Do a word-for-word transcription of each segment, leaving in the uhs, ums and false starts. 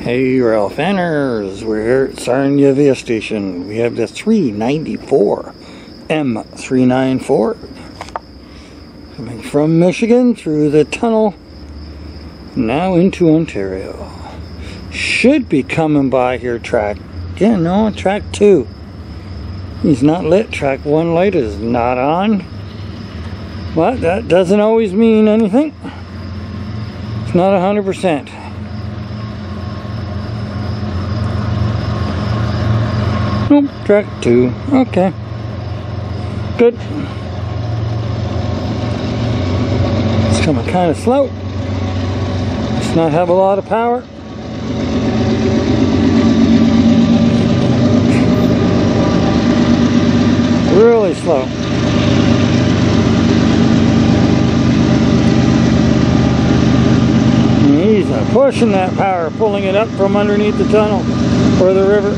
Hey Railfanners, we're here at Sarnia Via Station. We have the three ninety-four, M three ninety-four, coming from Michigan through the tunnel, now into Ontario. Should be coming by here track, yeah no, track two. He's not lit, track one light is not on. But that doesn't always mean anything. It's not one hundred percent. Nope, track two. Okay. Good. It's coming kind of slow. Does not have a lot of power. Really slow. And he's uh, pushing that power, pulling it up from underneath the tunnel or the river.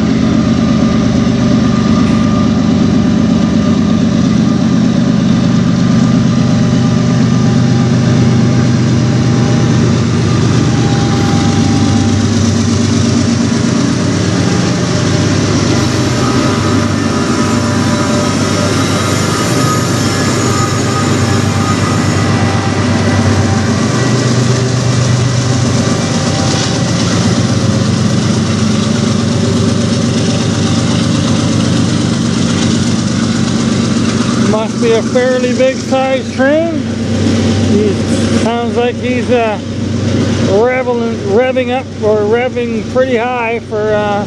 Must be a fairly big sized train. He sounds like he's uh, revving, revving up or revving pretty high for uh,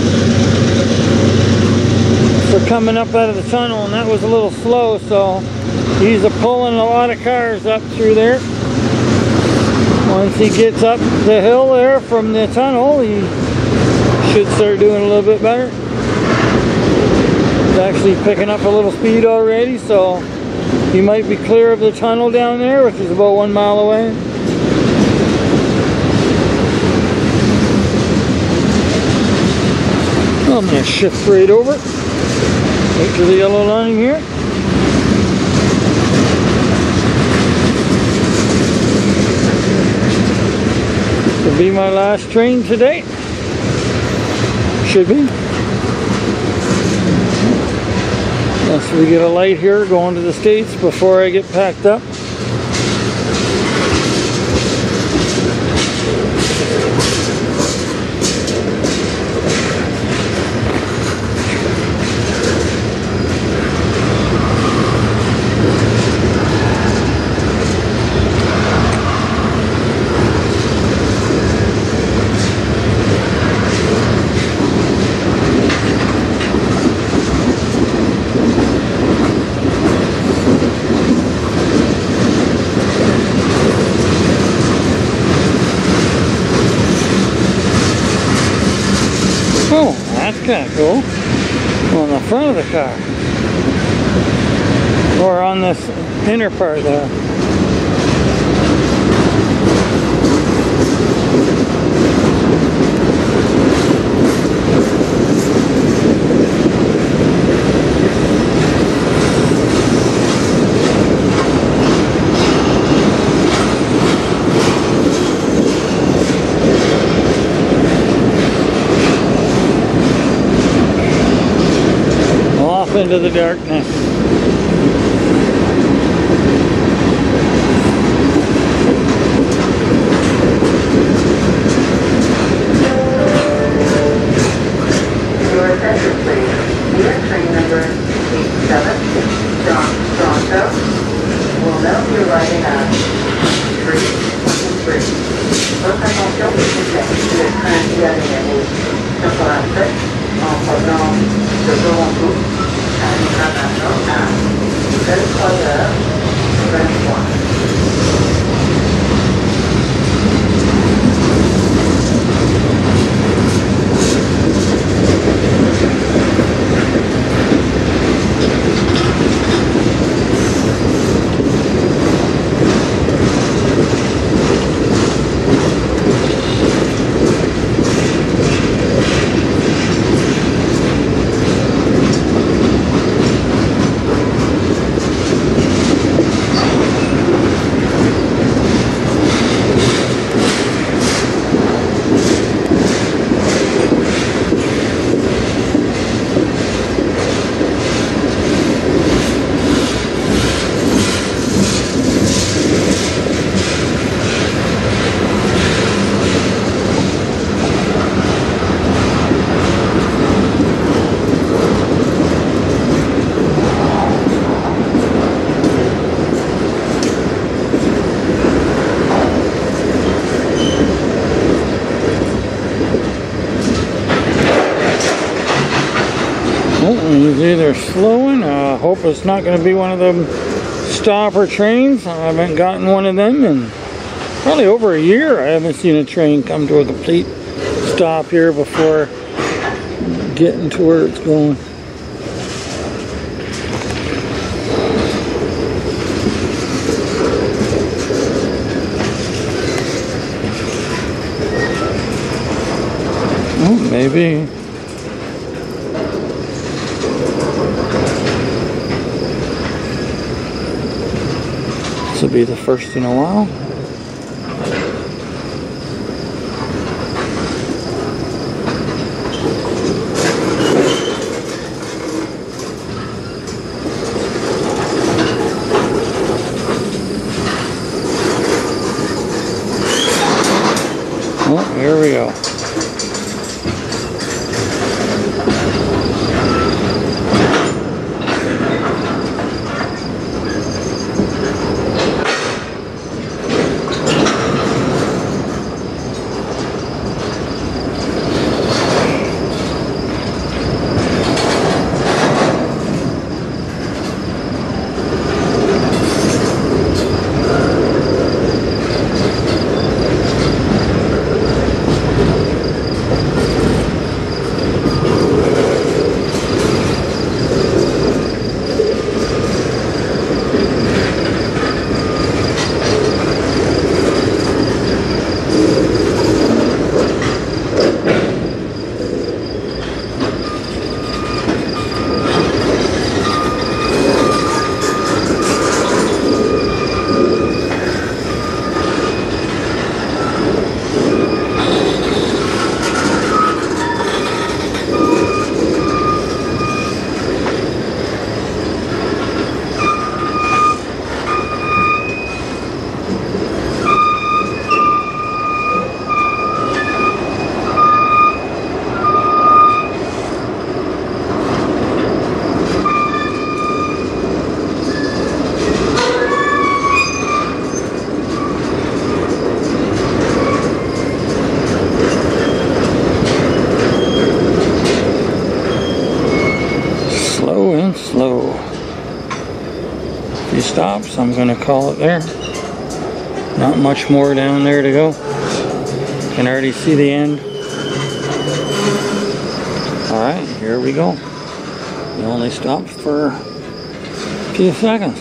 for coming up out of the tunnel, and that was a little slow, so he's uh, pulling a lot of cars up through there. Once he gets up the hill there from the tunnel, he should start doing a little bit better. Actually picking up a little speed already, so he might be clear of the tunnel down there, which is about one mile away. I'm going to shift right over right to the yellow line here. This will be my last train today. Should be. Unless we get a light here going to the States before I get packed up. Oh, that's kind of cool. On the front of the car. Or on this inner part there. Into the darkness. Your attention please. Here train number eighty-seven, Toronto, will now be arriving at three twenty-three. Votre attention s'il vous plaît. Le train qui a numéro quatre-vingt-sept en provenance de Toronto arrivera maintenant à vingt-trois heures vingt-trois. Oh, he's either slowing. I uh, hope it's not going to be one of them stopper trains. I haven't gotten one of them in probably over a year. I haven't seen a train come to a complete stop here before getting to where it's going. Oh, maybe. This will be the first in a while. Oh, here we go. Slow. If he stops, I'm going to call it there. Not much more down there to go. Can already see the end. Alright, here we go. He only stopped for a few seconds.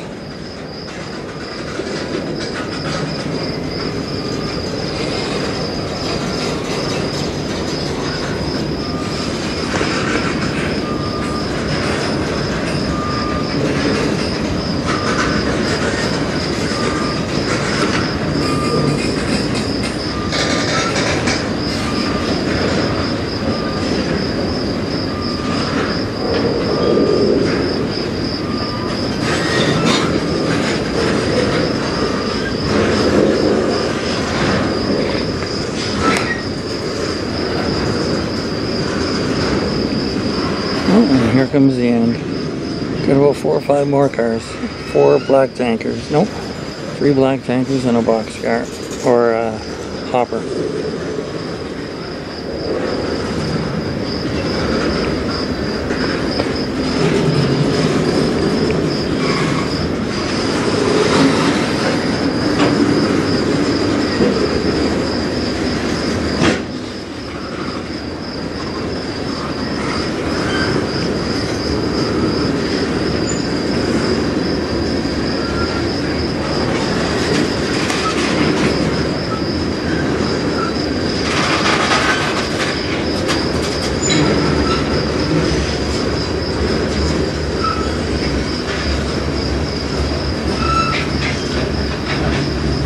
And here comes the end. Got about four or five more cars. Four black tankers. Nope. Three black tankers and a boxcar. Or a hopper.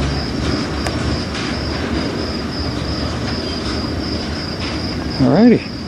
Alrighty.